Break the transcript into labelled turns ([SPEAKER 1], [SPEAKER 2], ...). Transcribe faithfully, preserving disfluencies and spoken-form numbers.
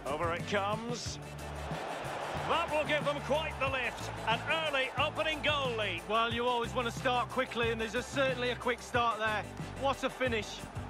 [SPEAKER 1] Over it comes. That will give them quite the lift. An early opening goal lead.
[SPEAKER 2] Well, you always want to start quickly, and there's a, certainly a quick start there. What a finish.